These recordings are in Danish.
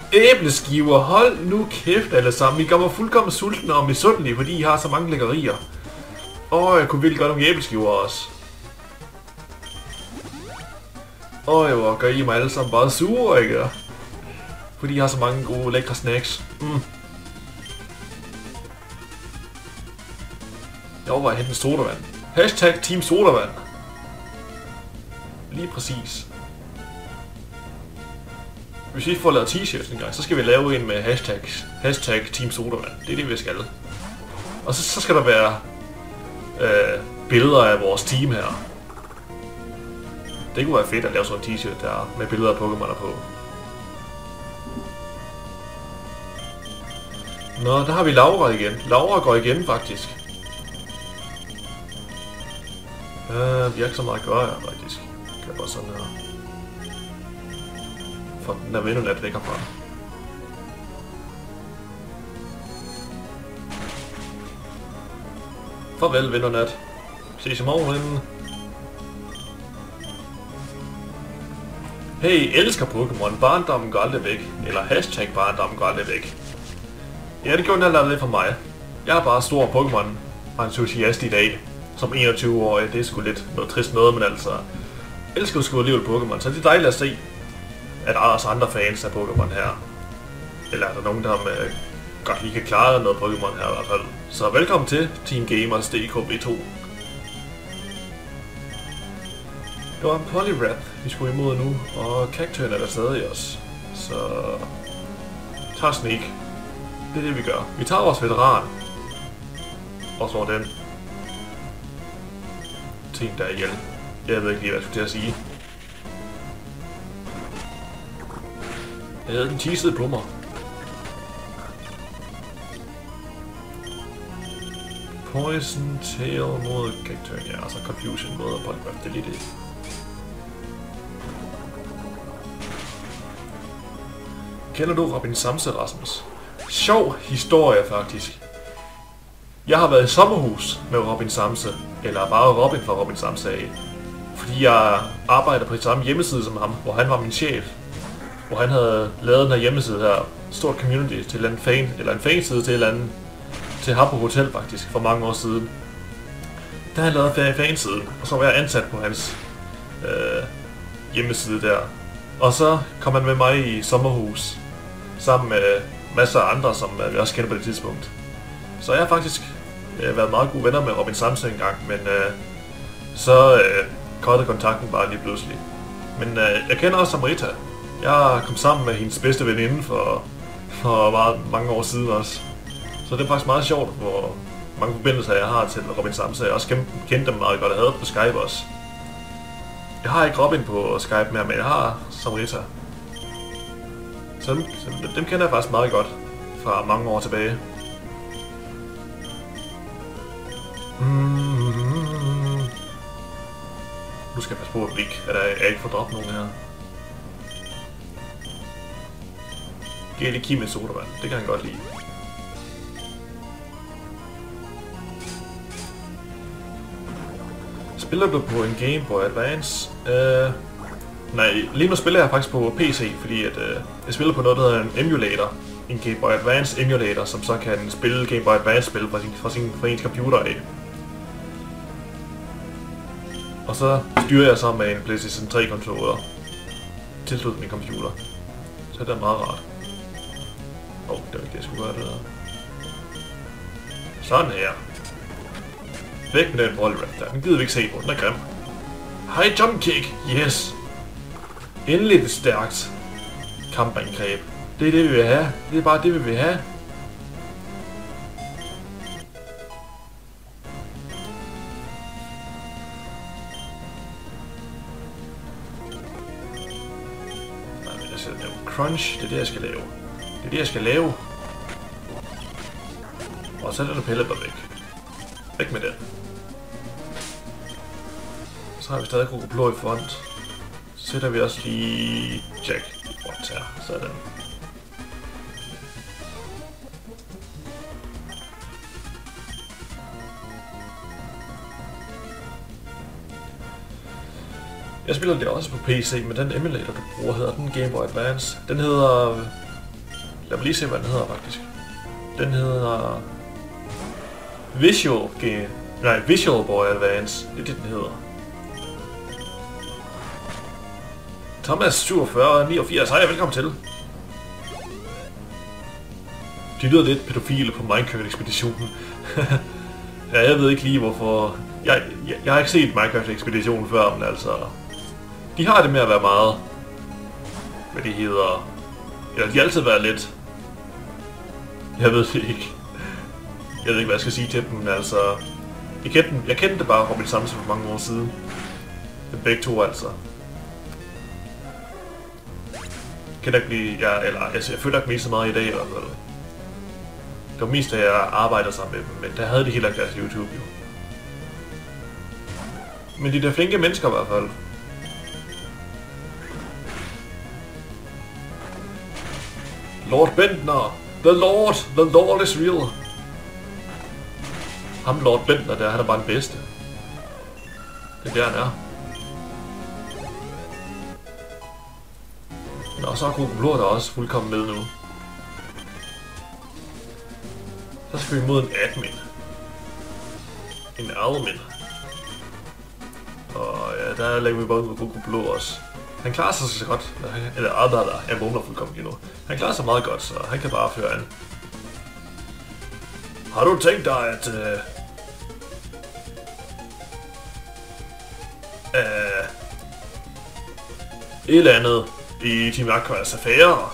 Æbleskiver, hold nu kæft alle sammen. I gør mig fuldkommen sultne og misundelige, fordi I har så mange lækkerier. Jeg kunne virkelig godt nogle æbleskiver også. Hvor gør I mig alle sammen bare sure, ikke? Fordi I har så mange gode, lækre snacks. Jeg overvejer at hente en sodavand. Hashtag Team Sodavand. Lige præcis. Hvis vi får lavet t-shirts en gang, så skal vi lave en med hashtag Team Sodavand. Det er det, vi skal. Og så skal der være billeder af vores team her. Det kunne være fedt at lave sådan en t-shirt der med billeder af Pokémoner på. Nå, der har vi Laura igen. Laura går igen faktisk. Vi har ikke så meget at gøre her faktisk. Kan jeg bare sådan her. For den der Venonat væk herfra. Farvel Venonat. Ses i morgen. Hey, elsker Pokémon. Barndommen går aldrig væk. Eller hashtag barndommen går aldrig væk. Ja, det gjorde den her lidt for mig. Jeg er bare stor Pokémon-entusiast i dag. Som 21-årig. Det er sgu lidt noget trist noget, men altså... elsker sgu alligevel Pokémon, så det er dejligt at se, at der er også andre fans af Pokémon her. Eller er der nogen, der godt lige kan klare noget Pokémon her i hvert fald. Så velkommen til Team Gamers DKV2. Det var en Poliwrath, vi skulle imod nu, og Cacturn er der stadig også. Så... tager Sneak. Det er det, vi gør. Vi tager vores veteran. Og så den. Ting, der er ihjel. Jeg ved ikke lige, hvad jeg skulle til at sige. Jeg havde den teasede på mig. Poison Tail mod Cacturn, ja, altså Confusion mod Poliwrath, det er lige det. Kender du Robin Samse, Rasmus? Sjov historie faktisk. Jeg har været i sommerhus med Robin Samse, eller bare Robin fra Robin Samse af. Fordi jeg arbejder på samme hjemmeside som ham, hvor han var min chef. Hvor han havde lavet den her hjemmeside her, stort community til en fan, eller en fanside til til Habbo Hotel faktisk, for mange år siden. Der havde han lavet fansiden, og så var jeg ansat på hans hjemmeside der. Og så kom han med mig i sommerhus, sammen med masser af andre, som vi også kender på det tidspunkt. Så jeg har faktisk været meget gode venner med Robin Samse en gang, men så kottede kontakten bare lige pludselig. Men jeg kender også Amrita. Jeg kom sammen med hendes bedste veninde for meget, mange år siden også. Så det er faktisk meget sjovt, hvor mange forbindelser jeg har til Robin Samse. Jeg også kendte dem meget godt, jeg havde på Skype også. Jeg har ikke Robin på Skype mere, men jeg har Samrita. Så dem kender jeg faktisk meget godt fra mange år tilbage. Nu skal jeg passe på at jeg ikke får droppet nogen her. Giver lige Kim med sodavand, det kan han godt lide. Spiller du på en Game Boy Advance? Nej, lige nu spiller jeg faktisk på PC, fordi at, jeg spiller på noget, der hedder en emulator. En Game Boy Advance emulator, som så kan spille Game Boy Advance spil fra ens computer af. Og så styrer jeg så med en PlayStation 3 controller tilsluttet min computer. Så det er meget rart. Det var ikke det, jeg skulle gøre det der. Sådan her. Væk med den Poliwrath der. Den gider vi ikke se på. Den er grim. Hej jump kick. Yes. Endelig et stærkt kampangreb. Det er det, vi vil have. Det er bare det, vi vil have. Crunch, det er det, jeg skal lave. Det er det, jeg skal lave. Og så er den pille bare væk. Væk med den. Så har vi stadig Krokoblå i front. Så sætter vi også lige Jack i front her. Sådan. Jeg spiller det også på PC, men den emulator, du bruger, hedder den Game Boy Advance. Den hedder Lad mig lige se, hvad den hedder faktisk. Den hedder Visual Boy Advance. Det er det, den hedder. Thomas 4789, hej, velkommen til. De lyder lidt pædofile på Minecraft-ekspeditionen. Ja, jeg ved ikke lige hvorfor. Jeg har ikke set Minecraft-ekspeditionen før, men altså... De har det med at være meget... Hvad de hedder... Eller de har altid været lidt... Jeg ved det ikke. Jeg ved ikke, hvad jeg skal sige til dem, men altså... Jeg kendte det bare fra mit sammenhæng for mange år siden. Det begge to altså. Jeg føler ikke mest så meget i dag i hvert fald. Det var mest, at jeg arbejder sammen med dem, men der havde de heller ikke deres YouTube jo. Men de der flinke mennesker i hvert fald. Lord Bentner! The Lord is real! Ham Lord Bentner der, han er bare den bedste. Det er der, han er. Nå, så er Kokoblor der også fuldkommen med nu. Så skal vi mod en admin. En admin. Og ja, der lægger vi bare ud med Kokoblor også. Han klarer sig så godt. Eller Adala, jeg vågner fuldkommen lige nu. Han klarer sig meget godt, så han kan bare føre an. Har du tænkt dig at... et eller andet i Team Aquas affære.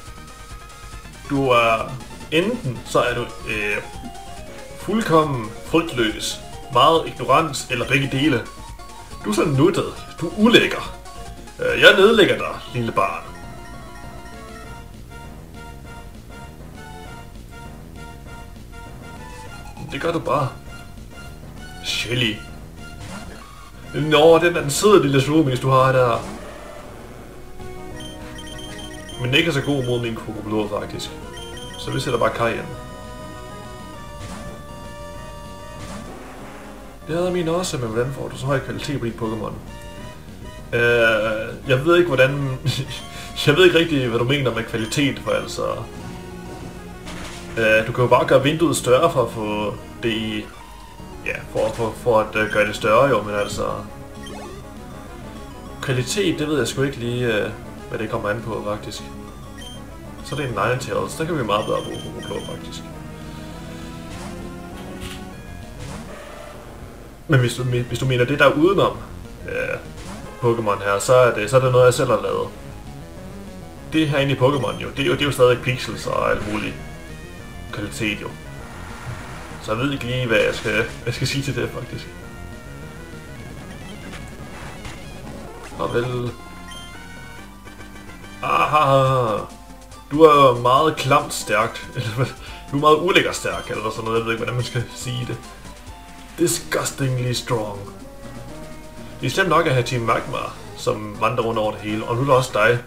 Du er enten så er du fuldkommen frygtløs, meget ignorant eller begge dele. Du er så nuttet, du er ulækker. Jeg nedlægger dig, lille barn. Det gør du bare. Shelly. Nå, den er den søde lille slugemis, du har der. Men den ikke er så god mod min Kokoblor faktisk. Så vi sætter bare Kai ind. Det havde min også, men hvordan får du så høj kvalitet på dit Pokémon? Jeg ved ikke hvordan... jeg ved ikke rigtig, hvad du mener med kvalitet, for altså... du kan jo bare gøre vinduet større for at få det i... Ja, for at gøre det større jo, men altså... Kvalitet, det ved jeg sgu ikke lige, hvad det kommer an på faktisk. Så det er en Ninetales, der kan vi meget bedre bruge Kokoblor faktisk. Men hvis du mener det der udenom Pokémon her, så er det noget jeg selv har lavet. Det her inde i Pokémon jo, det er jo stadig pixels og alt muligt kvalitet jo. Så jeg ved ikke lige hvad jeg skal sige til det faktisk. Og vel... Aha! Du er meget klamt stærkt, eller du er meget ulækker stærk, eller sådan noget, jeg ved ikke hvordan man skal sige det. Disgustingly strong. Det er slemt nok at have Team Magma, som vandrer rundt over det hele, og nu er der også dig.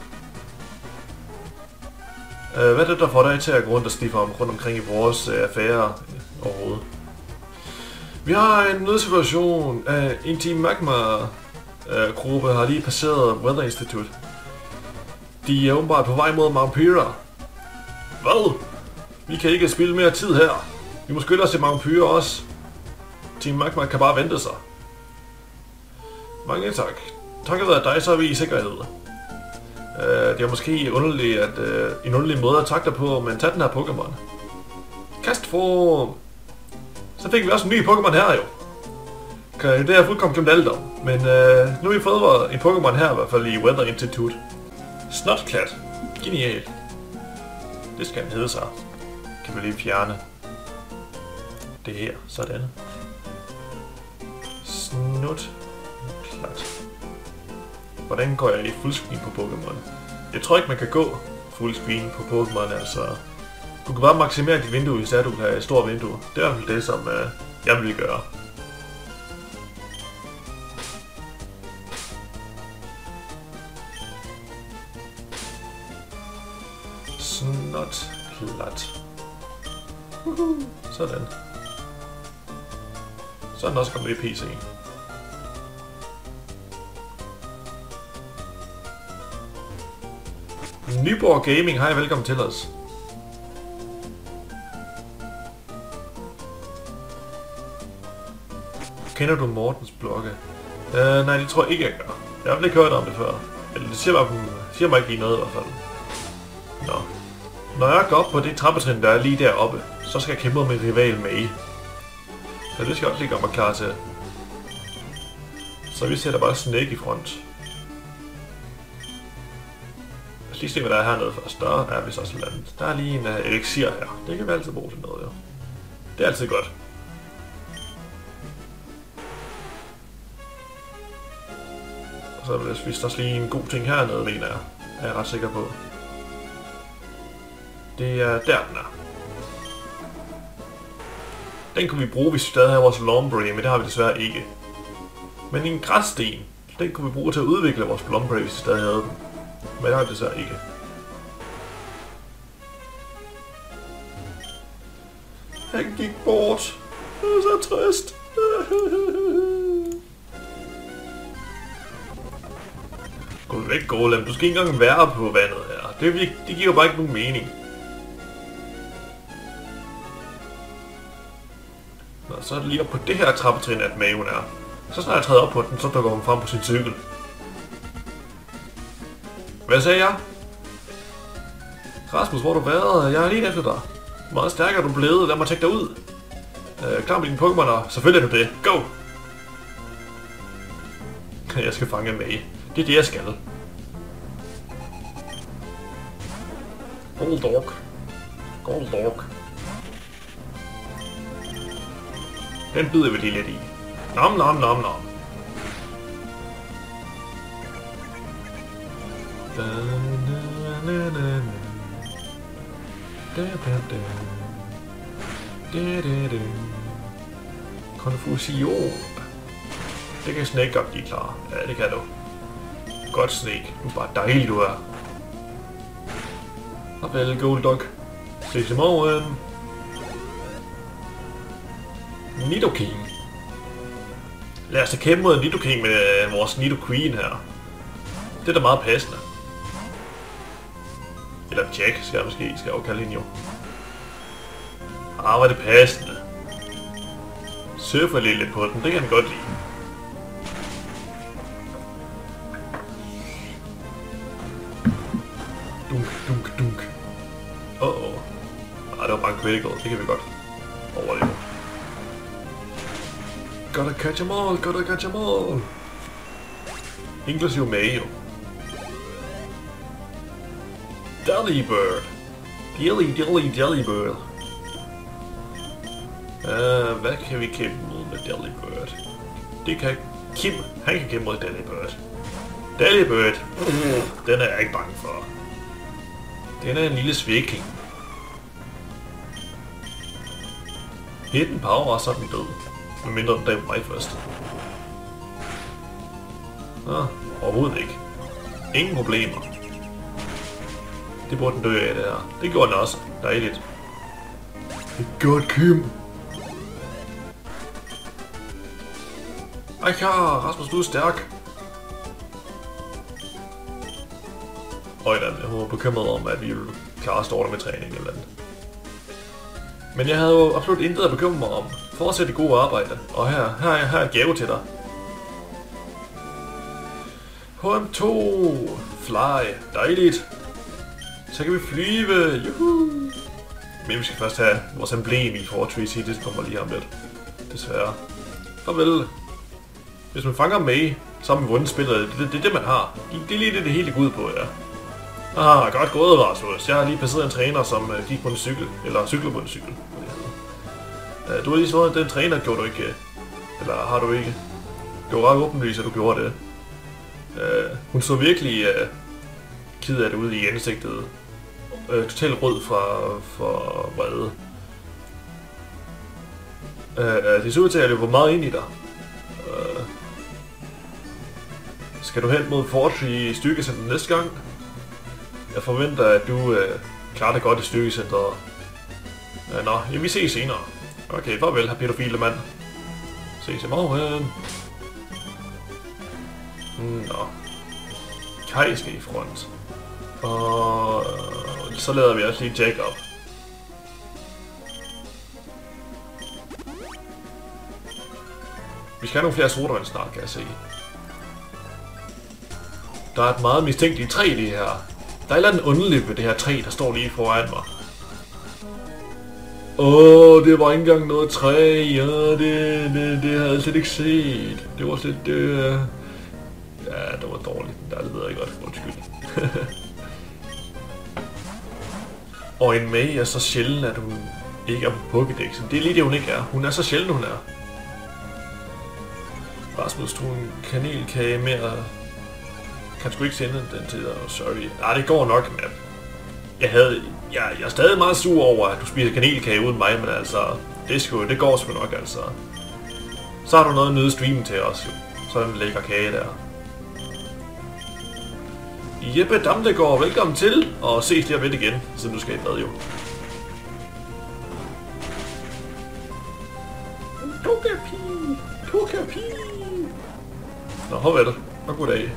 Hvad er det, der får dig til at gå rundt og sniffe rundt omkring i vores affære overhovedet? Vi har en nødsituation. En Team Magma-gruppe har lige passeret Weather Institute. De er åbenbart på vej mod Mount Pyra. Hvad? Vi kan ikke spille mere tid her. Vi må skynde os til Mount Pyra også. Team Magma kan bare vente sig. Mange tak. Takket være dig, så er vi i sikkerhed. Det er måske underligt, at en underlig måde at takle på, men tag den her Pokémon. Kastform! Så fik vi også en ny Pokémon her jo. Det er fuldkommen glemt alt om. Men nu har vi fået en Pokémon her, i hvert fald i Weather Institute. Snotklat. Genialt. Det skal den hedde så. Kan vi lige fjerne det her. Sådan. Snotklat. Hvordan går jeg i fullscreen på Pokémon? Jeg tror ikke man kan gå fullscreen på Pokémon, altså... Du kan bare maksimere dit vindue, hvis du vil have et stort vindue. Det er i hvert fald det, som jeg vil gøre. Snotklat. Sådan. Så er den også kommet i PC'en. Nyborg Gaming, hej, velkommen til os. Kender du Mortens blogge? Nej, det tror jeg ikke, jeg gør. Jeg har ikke hørt om det før. Eller det siger mig ikke lige noget i hvert fald. Nå. Når jeg går op på det trappetrin, der er lige deroppe, så skal jeg kæmpe med min rival May. Så det skal jeg også lige gøre mig klar til. Så vi sætter bare Snake i front. Lad os lige se, hvad der er hernede først. Der er vist også et andet. Der er lige en elixir her. Det kan vi altid bruge til noget, jo. Det er altid godt. Og så er der vist også lige en god ting hernede, mener jeg. Er jeg ret sikker på. Det er der, den er. Den kunne vi bruge, hvis vi stadig havde vores Lombre, men det har vi desværre ikke. Men en græssten, den kunne vi bruge til at udvikle vores Lombre, hvis vi stadig havde den. Men det har vi desværre ikke. Han gik bort. Det er så trist. Gå væk, Golem. Du skal ikke engang være på vandet her. Det giver bare ikke nogen mening. Nå, så er det lige op på det her trappetrin, at Maven er. Så snart jeg træder op på den, så dukker hun frem på sin cykel. Hvad sagde jeg? Rasmus, hvor har du været? Jeg er lige efter dig. Hvor meget stærkere er du blevet? Lad mig tjekke dig ud. Klar med dine Pokémoner. Selvfølgelig er du det. Go! Jeg skal fange May. Det er det, jeg skal. Golduck. Golduck. Den bider vi lige lidt i. Nom nom nom nom. Konfusion. Det kan Snake godt blive klar. Ja, det kan du. Godt, Snake. Du er bare dejlig, du er. Farvel, Golduck. Ses i morgen. Nidoking. Lad os da kæmpe mod Nidoking med vores Nidoqueen her. Det er da meget passende. Eller Jack, skal jeg jo kalde hende jo. Hvor er det passende. Surfer lidt på den, det kan han godt lide. Dunk, dunk, dunk. Det var bare en critical, det kan vi godt overleve. Gotta catch them all, gotta catch them all. Inklusive May jo. Delibird. Delibird. Hvad kan vi kæmpe mod med Delibird? Det kan Kim. Han kan kæmpe mod Delibird. Delibird. Den er jeg ikke bange for. Den er en lille svækling. Hidden power, og så er den død. Medmindre den dræber mig først. Overhovedet ikke. Ingen problemer. Det burde den dø af, det her. Det gjorde den også. Dejligt. Det er godt, Kim. Ej, Rasmus, du er stærk. Jeg var bekymret om, at vi ville klare storter med træning eller andet. Men jeg havde jo absolut intet at bekymre mig om. Fortsæt det gode arbejde. Og her er en gave til dig. HM2. Fly. Dejligt. Så kan vi flyve. Juhu. Men vi skal først have vores emblem i Fortress. Det kommer lige om lidt. Desværre. Farvel. Hvis man fanger May, så har man vundet spillet. Det er det, man har. Det er lige det hele går ud på, ja. Godt gået, Rasmus. Jeg har lige passeret en træner, som gik på en cykel. Eller cykler på en cykel. Du har lige svaret, at den træner gjorde du ikke. Eller har du ikke? Det var ret åbenlyst, at du gjorde det. Hun så virkelig ked af det ude i ansigtet. Totalt rød for vrede. Det ser ud til, at jeg løber meget ind i dig. Skal du hen mod Fortress i styrkecenteret næste gang? Jeg forventer, at du klarer det godt i styrkecenteret. Vi ses senere. Okay, farvel, her pædofile mand. Ses i morgen. Kai skal i front. Og så lader vi også lige Jack op. Vi skal have nogle flere sodavand snart, kan jeg se. Der er et meget mistænkeligt træ i det her. Der er et eller andet underligt ved det her træ, der står lige foran mig. Det var ikke engang noget træ. Ja, det havde jeg slet ikke set. Det var slet... Ja, det var dårligt. Det ved jeg ikke godt. Undskyld. Og en May er så sjælden, at hun ikke er på Pokédex. Det er lige det, hun ikke er. Hun er så sjælden, hun er. Rasmus tog en kanelkage mere. Kan sgu ikke sende den til dig. Sorry. Nej, det går nok, map. Jeg er stadig meget sur over, at du spiser kanelkage uden mig, men altså, det går sgu nok, altså. Så har du noget at nyde streamen til os, jo. Sådan en lækker kage der. Jeppe Damlegaard, velkommen til, og ses lige om lidt igen, siden du skal i bad, jo. Togepi. Nå, vel. Og goddag.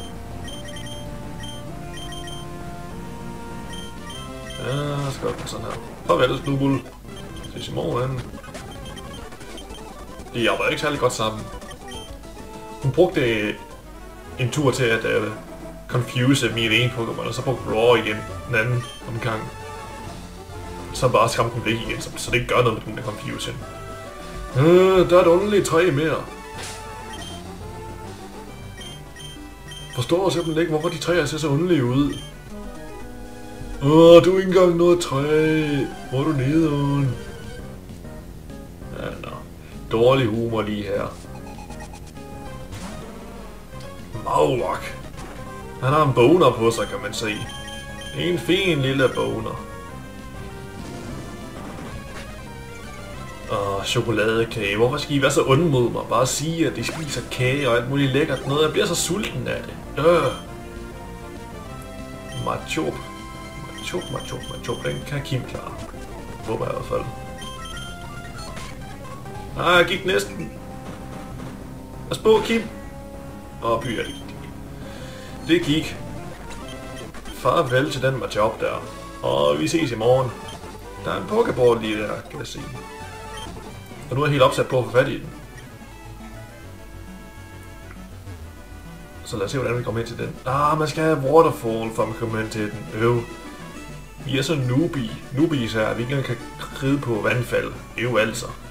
Ja, skal godt sådan her. Farvel, Snubul. Ses i morgen. De arbejder ikke særlig godt sammen. Hun brugte en tur til at confuse min ene Pokémon, og så brugte Raw igen den anden omgang. Så bare skræmte den væk igen, så det ikke gør noget med den der confusion. Der er et underligt træ mere. Forstår simpelthen ikke, hvorfor de træer ser så underlige ud. Du er ikke engang noget træ. Hvor er du nederen? Ja, nå. Dårlig humor lige her. Mavlok. Han har en boner på sig, kan man se. En fin lille boner. Chokoladekage. Hvorfor skal I være så onde mod mig? Bare sige, at de spiser kage og alt muligt lækkert noget. Jeg bliver så sulten af det. Machop. Den kan Kim klare. Håber jeg i hvert fald. Jeg gik næsten. Pas på, Kim. Byer det. Det gik. Farvel til den Machop der. Og vi ses i morgen. Der er en Pokéball lige der, kan jeg se. Og nu er jeg helt opsat på at få fat i den. Så lad os se, hvordan vi kommer ind til den. Man skal have Waterfall, for at man kommer ind til den. Vi er så newbies her, vi ikke engang kan ride på vandfald. Altså.